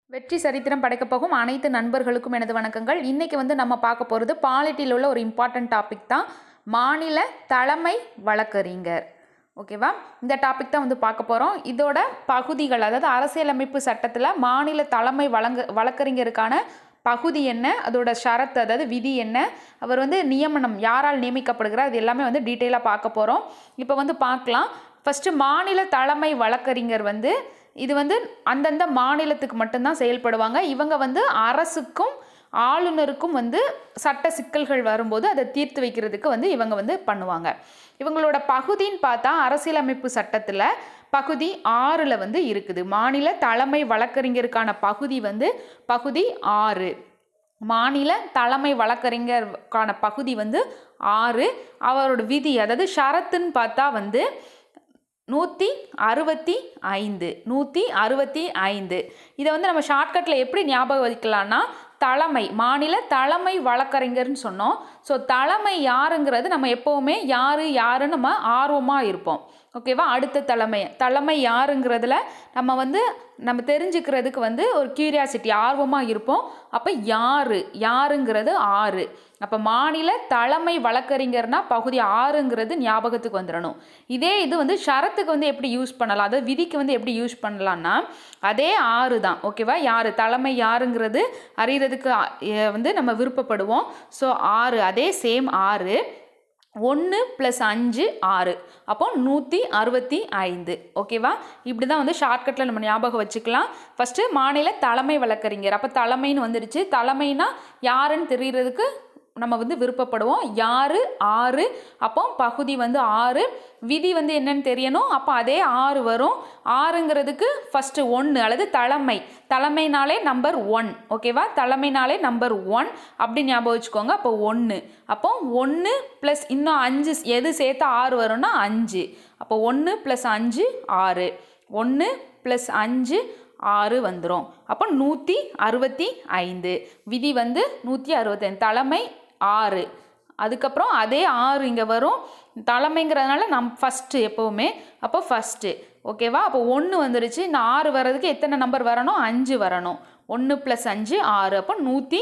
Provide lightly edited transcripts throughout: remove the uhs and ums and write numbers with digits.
வெற்றி சரித்திரம் படைக்கப் போகும் அனைத்து நண்பர்களுக்கும் எனது வணக்கங்கள். இன்னைக்கு நம்ம பார்க்க போகிறது பாலிட்டியில் உள்ள ஒரு இம்பார்ட்டன்ட் டாபிக் தான் மாநில தலைமை வழக்கறிஞர். ஓகேவா, இந்த டாபிக் தான் பார்க்க போகிறோம். இதோட பகுதிகள், அதாவது அரசியலமைப்பு சட்டத்தில் மாநில தலைமை வழக்கறிஞருக்கான பகுதி என்ன, அதோட ஷரத்து அதாவது விதி என்ன, அவர் நியமனம் யாரால் நியமிக்கப்படுகிறார், இது எல்லாமே டீட்டெயிலாக பார்க்க போகிறோம். இப்போ பார்க்கலாம். ஃபஸ்ட்டு மாநில தலைமை வழக்கறிஞர் இது அந்தந்த மாநிலத்துக்கு மட்டும்தான் செயல்படுவாங்க. இவங்க அரசுக்கும் ஆளுநருக்கும் சட்ட சிக்கல்கள் வரும்போது அதை தீர்த்து வைக்கிறதுக்கு இவங்க பண்ணுவாங்க. இவங்களோட பகுதின்னு பார்த்தா அரசியலமைப்பு சட்டத்தில் பகுதி 6ல் இருக்குது. மாநில தலைமை வழக்கறிஞருக்கான பகுதி பகுதி 6. மாநில தலைமை வழக்கறிஞருக்கான பகுதி 6. அவரோட விதி அதாவது ஷரத்துன்னு பார்த்தா 165. இதை நம்ம ஷார்ட்கட்டில் எப்படி ஞாபகம் வைக்கலாம்னா, தலைமை மாநில தலைமை வழக்கறிஞர்னு சொன்னோம். ஸோ தலைமை யாருங்கிறது நம்ம எப்போவுமே யாருன்னு நம்ம ஆர்வமாக இருப்போம். ஓகேவா, அடுத்த தலைமை யாருங்கிறதுல நம்ம தெரிஞ்சுக்கிறதுக்கு ஒரு கியூரியாசிட்டி ஆர்வமாக இருப்போம். அப்போ யாருங்கிறது 6. அப்போ மாநில தலைமை வழக்கறிஞர்னா பகுதி 6ங்கிறது ஞாபகத்துக்கு வந்துடணும். இதே இது ஷரத்துக்கு எப்படி யூஸ் பண்ணலாம், அதாவது விதிக்கு எப்படி யூஸ் பண்ணலான்னா அதே 6 தான். ஓகேவா, தலைமை யாருங்கிறது அறியறதுக்கு நம்ம விருப்பப்படுவோம். ஸோ 6, அதே சேம் 6. 1 + 5 6, அப்போ 165. ஓகேவா, இப்படி தான் ஷார்ட்கட்டில் நம்ம ஞாபகம் வச்சுக்கலாம். ஃபஸ்ட்டு மாநில தலைமை வழக்கறிஞர், அப்போ தலைமைன்னு வந்துடுச்சு. தலைமைனா யாருன்னு தெரிகிறதுக்கு நம்ம விருப்பப்படுவோம். 6, அப்போ பகுதி 6. விதி என்னன்னு தெரியணும். அப்போ அதே 6 வரும். 6ங்கிறதுக்கு ஃபஸ்ட்டு 1 அல்லது தலைமைனாலே நம்பர் 1. ஓகேவா, தலைமைனாலே நம்பர் 1 அப்படி ஞாபகம் வச்சுக்கோங்க. அப்போ 1, அப்போ 1 + இன்னும் 5 எது சேர்த்தா 6 வரும்னா 5. அப்போ 1 + 5 6. 1 + 5 6 வந்துடும். அப்போ 165. விதி 165. தலைமை 6. அதுக்கப்புறம் அதே 6 இங்கே வரும். தலைமைங்கிறதுனால ஃபஸ்ட்டு எப்போவுமே. அப்போ ஃபஸ்ட்டு. ஓகேவா, அப்போ 1 வந்துருச்சு. இந்த 6 வர்றதுக்கு எத்தனை நம்பர் வரணும், 5 வரணும். 1 + 5 6, அப்போ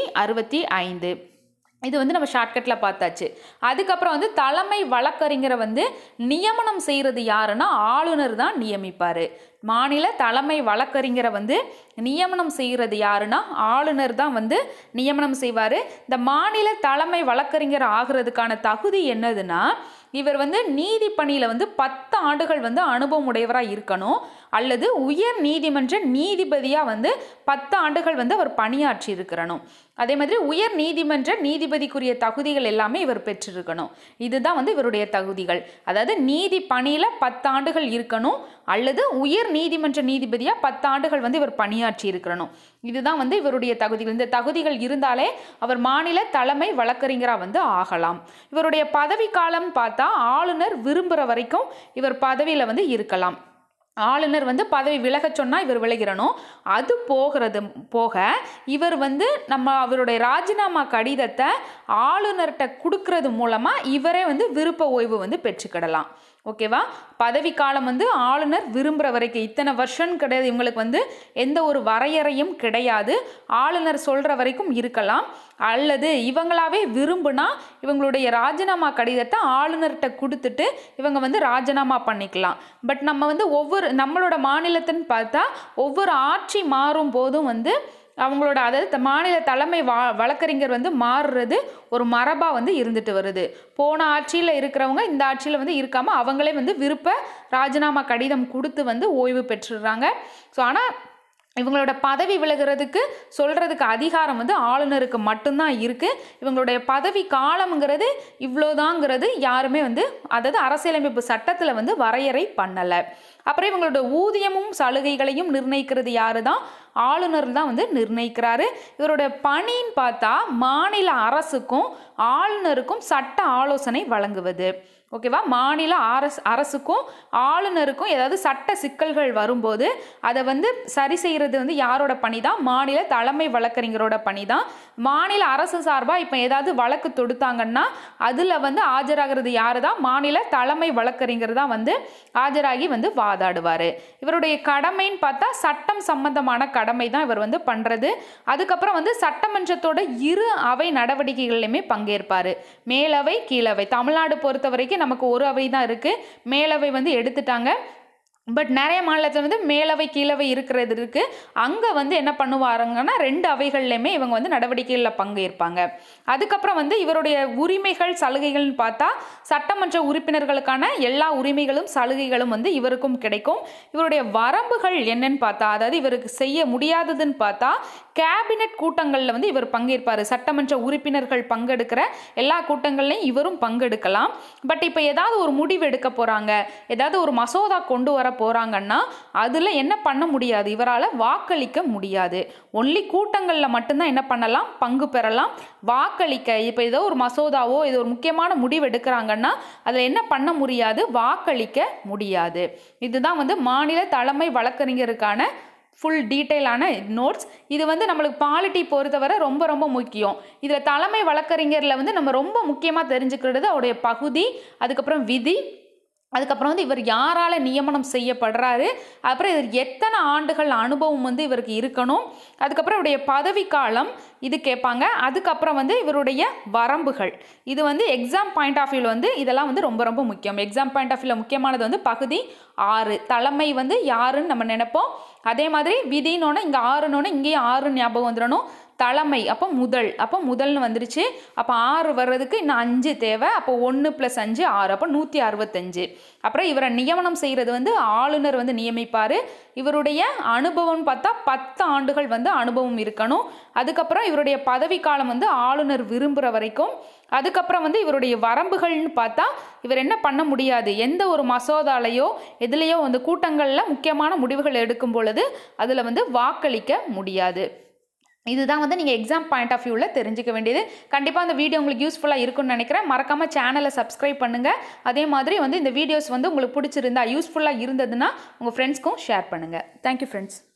165. இது நம்ம ஷார்ட்கட்டில் பார்த்தாச்சு. அதுக்கப்புறம் தலைமை வழக்கறிஞரை நியமனம் செய்கிறது யாருன்னா ஆளுநர் தான் நியமிப்பார். மாநில தலைமை வழக்கறிஞரை நியமனம் செய்கிறது யாருன்னா ஆளுநர் தான் நியமனம் செய்வார். இந்த மாநில தலைமை வழக்கறிஞர் ஆகிறதுக்கான தகுதி என்னதுன்னா, இவர் நீதி பணியில் 10 ஆண்டுகள் அனுபவம் உடையவராக இருக்கணும், அல்லது உயர் நீதிமன்ற நீதிபதியாக 10 ஆண்டுகள் அவர் பணியாற்றி இருக்கிறணும். அதே மாதிரி உயர் நீதிமன்ற நீதிபதிக்குரிய தகுதிகள் எல்லாமே இவர் பெற்றிருக்கணும். இதுதான் இவருடைய தகுதிகள். அதாவது நீதி பணியில் 10 ஆண்டுகள் இருக்கணும், அல்லது உயர் நீதிமன்ற நீதிபதியாக 10 ஆண்டுகள் இவர் பணியாற்றி இருக்கணும். இதுதான் இவருடைய தகுதிகள். இந்த தகுதிகள் இருந்தாலே அவர் மாநில தலைமை வழக்கறிஞராக ஆகலாம். இவருடைய பதவி காலம் பார்த்தா ஆளுநர் விரும்புகிற வரைக்கும் இவர் பதவியில் இருக்கலாம். ஆளுநர் பதவி விலக சொன்னால் இவர் விலகிறணும். அது போக இவர் அவருடைய ராஜினாமா கடிதத்தை ஆளுநர்கிட்ட கொடுக்கறது மூலமாக இவரே விருப்ப ஓய்வு பெற்றுக்கிடலாம். ஓகேவா, பதவி காலம் ஆளுநர் விரும்புகிற வரைக்கும், இத்தனை வருஷம் கிடையாது. இவங்களுக்கு எந்த ஒரு வரையறையும் கிடையாது. ஆளுநர் சொல்கிற வரைக்கும் இருக்கலாம். அல்லது இவங்களாவே விரும்புனா இவங்களுடைய ராஜினாமா கடிதத்தை ஆளுநர்கிட்ட கொடுத்துட்டு இவங்க ராஜினாமா பண்ணிக்கலாம். பட் நம்ம நம்மளோட மாநிலத்தின்னு பார்த்தா ஒவ்வொரு ஆட்சி மாறும் போதும் அவங்களோட அதாவது மாநில தலைமை வழக்கறிஞர் மாறுறது ஒரு மரபாக இருந்துட்டு வருது. போன ஆட்சியில் இருக்கிறவங்க இந்த ஆட்சியில் இருக்காமல் அவங்களே விருப்ப ராஜினாமா கடிதம் கொடுத்து ஓய்வு பெற்றுடுறாங்க. ஸோ ஆனால் இவங்களோட பதவி விலகிறதுக்கு சொல்கிறதுக்கு அதிகாரம் ஆளுநருக்கு மட்டும்தான் இருக்குது. இவங்களுடைய பதவி காலம்ங்கிறது இவ்வளோதாங்கிறது யாருமே அதாவது அரசியலமைப்பு சட்டத்தில் வரையறை பண்ணலை. அப்புறம் இவங்களோட ஊதியமும் சலுகைகளையும் நிர்ணயிக்கிறது யாரு தான், ஆளுநர் தான் நிர்ணயிக்கிறாரு. இவரோட பணின்னு பார்த்தா மாநில அரசுக்கும் ஆளுநருக்கும் சட்ட ஆலோசனை வழங்குவது. ஓகேவா? மாநில அரசுக்கும் ஆளுநருக்கும் ஏதாவது சட்ட சிக்கல்கள் வரும்போது அதை வந்து சரி செய்கிறது வந்து யாரோட பணி தான்? மாநில தலைமை வழக்கறிஞரோட பணி தான். மாநில அரசு சார்பாக இப்போ ஏதாவது வழக்கு தொடுத்தாங்கன்னா அதில் வந்து ஆஜராகிறது யாரு தான்? மாநில தலைமை வழக்கறிஞர் தான் வந்து ஆஜராகி வந்து வாதாடுவார். இவருடைய கடமைன்னு பார்த்தா சட்டம் சம்பந்தமான கடமை தான் இவர் வந்து பண்ணுறது. அதுக்கப்புறம் வந்து சட்டமன்றத்தோட இரு அவை நடவடிக்கைகள்லையுமே பங்கேற்பார். மேலவை கீழவை. தமிழ்நாடு பொறுத்த வரைக்கும் நமக்கு ஒரு அவை தான் இருக்குது. மேலவை வந்து எடுத்துட்டாங்க. பட் நிறைய மாநிலத்தில் வந்து மேலவை கீழவை இருக்கிறது இருக்குது. அங்கே வந்து என்ன பண்ணுவாருங்கன்னா 2 அவைகள்லையுமே இவங்க வந்து நடவடிக்கைகளில் பங்கேற்பாங்க. அதுக்கப்புறம் வந்து இவருடைய உரிமைகள் சலுகைகள்னு பார்த்தா சட்டமன்ற உறுப்பினர்களுக்கான எல்லா உரிமைகளும் சலுகைகளும் வந்து இவருக்கும் கிடைக்கும். இவருடைய வரம்புகள் என்னன்னு பார்த்தா, அதாவது இவருக்கு செய்ய முடியாததுன்னு பார்த்தா கேபினெட் கூட்டங்களில் வந்து இவர் பங்கேற்பார். சட்டமன்ற உறுப்பினர்கள் பங்கெடுக்கிற எல்லா கூட்டங்கள்லையும் இவரும் பங்கெடுக்கலாம். பட் இப்போ ஏதாவது ஒரு முடிவு எடுக்க போகிறாங்க, ஏதாவது ஒரு மசோதா கொண்டு வர போகிறாங்கன்னா அதில் என்ன பண்ண முடியாது? இவரால் வாக்களிக்க முடியாது. ஒன்லி கூட்டங்களில் மட்டும்தான் என்ன பண்ணலாம்? பங்கு பெறலாம். வாக்களிக்க இப்போ ஏதோ ஒரு மசோதாவோ ஏதோ ஒரு முக்கியமான முடிவு எடுக்கிறாங்கன்னா அதில் என்ன பண்ண முடியாது? வாக்களிக்க முடியாது. இதுதான் வந்து மாநில தலைமை வழக்கறிஞருக்கான ஃபுல் டீட்டெயிலான நோட்ஸ். இது வந்து நம்மளுக்கு பாலிட்டி பொறுத்தவரை ரொம்ப ரொம்ப முக்கியம். இதில் தலைமை வழக்கறிஞரில் வந்து நம்ம ரொம்ப முக்கியமாக தெரிஞ்சுக்கிறது அவருடைய பகுதி, அதுக்கப்புறம் விதி, அதுக்கப்புறம் வந்து இவர் யாரால் நியமனம் செய்யப்படுறாரு, அப்புறம் இவர் எத்தனை ஆண்டுகள் அனுபவம் வந்து இவருக்கு இருக்கணும், அதுக்கப்புறம் இவருடைய பதவிக்காலம் இது கேட்பாங்க. அதுக்கப்புறம் வந்து இவருடைய வரம்புகள். இது வந்து எக்ஸாம் பாயிண்ட் ஆஃப் வியூவில் வந்து இதெல்லாம் வந்து ரொம்ப ரொம்ப முக்கியம். எக்ஸாம் பாயிண்ட் ஆஃப் வியூவில் முக்கியமானது வந்து பகுதி 6. தலைமை வந்து யாருன்னு நம்ம நினைப்போம். அதே மாதிரி விதினோன்னு இங்கே 6னோன்னு இங்கேயும் 6 ஞாபகம் வந்துடணும். தலைமை அப்போ முதல்னு வந்துருச்சு. அப்போ 6 வர்றதுக்கு இன்னும் 5 தேவை. அப்போ 1 + 5 6, அப்போ 165. அப்புறம் இவரை நியமனம் செய்கிறது வந்து ஆளுநர் வந்து நியமிப்பார். இவருடைய அனுபவம்னு பார்த்தா 10 ஆண்டுகள் வந்து அனுபவம் இருக்கணும். அதுக்கப்புறம் இவருடைய பதவிக்காலம் வந்து ஆளுநர் விரும்புகிற வரைக்கும். அதுக்கப்புறம் வந்து இவருடைய வரம்புகள்னு பார்த்தா இவர் என்ன பண்ண முடியாது? எந்த ஒரு மசோதாலையோ எதுலேயோ வந்து கூட்டங்களில் முக்கியமான முடிவுகள் எடுக்கும் பொழுது அதில் வந்து வாக்களிக்க முடியாது. இதுதான் வந்து நீங்கள் எக்ஸாம் பாயிண்ட் ஆஃப் வியூவில் தெரிஞ்சிக்க வேண்டியது. கண்டிப்பாக இந்த வீடியோ உங்களுக்கு யூஸ்ஃபுல்லாக இருக்கும்னு நினைக்கிறேன். மறக்காமல் சேனலை சப்ஸ்கிரைப் பண்ணுங்கள். அதே மாதிரி வந்து இந்த வீடியோஸ் வந்து உங்களுக்கு பிடிச்சிருந்தா யூஸ்ஃபுல்லாக இருந்ததுன்னா உங்கள் ஃப்ரெண்ட்ஸ்க்கும் ஷேர் பண்ணுங்கள். Thank you friends.